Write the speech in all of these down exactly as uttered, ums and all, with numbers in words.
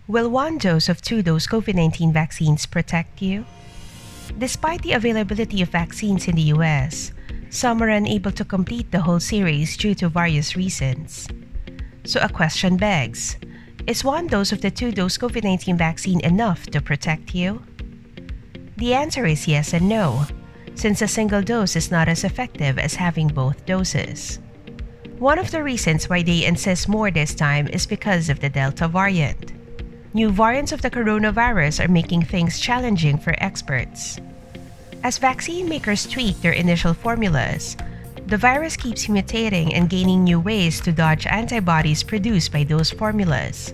Will one dose of two-dose COVID nineteen vaccines protect you? Despite the availability of vaccines in the U S, some are unable to complete the whole series due to various reasons. So a question begs, is one dose of the two-dose COVID nineteen vaccine enough to protect you? The answer is yes and no, since a single dose is not as effective as having both doses. One of the reasons why they insist more this time is because of the Delta variant. New variants of the coronavirus are making things challenging for experts. As vaccine makers tweak their initial formulas, the virus keeps mutating and gaining new ways to dodge antibodies produced by those formulas.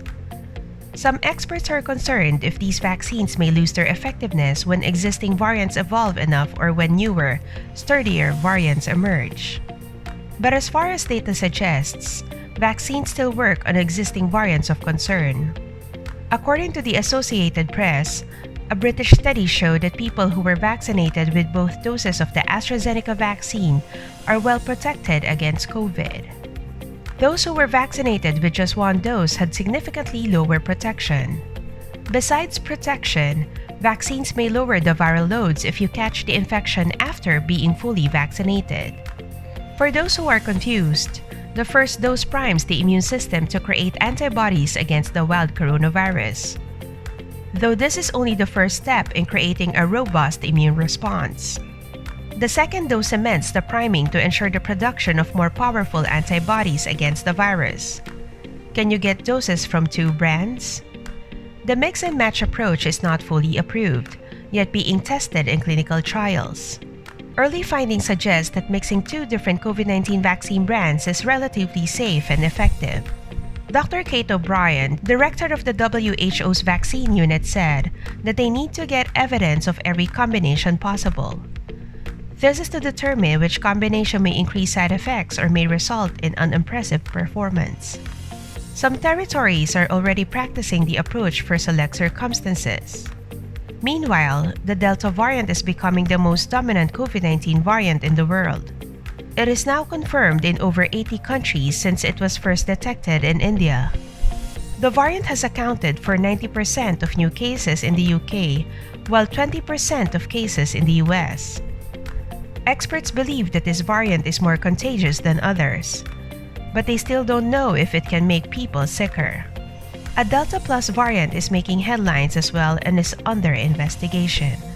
Some experts are concerned if these vaccines may lose their effectiveness when existing variants evolve enough or when newer, sturdier variants emerge. But as far as data suggests, vaccines still work on existing variants of concern. According to the Associated Press, a British study showed that people who were vaccinated with both doses of the AstraZeneca vaccine are well protected against COVID. Those who were vaccinated with just one dose had significantly lower protection. Besides protection, vaccines may lower the viral loads if you catch the infection after being fully vaccinated. For those who are confused, the first dose primes the immune system to create antibodies against the wild coronavirus. Though this is only the first step in creating a robust immune response. The second dose cements the priming to ensure the production of more powerful antibodies against the virus. Can you get doses from two brands? The mix and match approach is not fully approved, yet being tested in clinical trials. Early findings suggest that mixing two different COVID nineteen vaccine brands is relatively safe and effective. Doctor Kate O'Brien, director of the W H O's vaccine unit, said that they need to get evidence of every combination possible. This is to determine which combination may increase side effects or may result in unimpressive performance. Some territories are already practicing the approach for select circumstances. Meanwhile, the Delta variant is becoming the most dominant COVID nineteen variant in the world. It is now confirmed in over eighty countries since it was first detected in India. The variant has accounted for ninety percent of new cases in the U K, while twenty percent of cases in the U S. Experts believe that this variant is more contagious than others, but they still don't know if it can make people sicker. A Delta Plus variant is making headlines as well and is under investigation.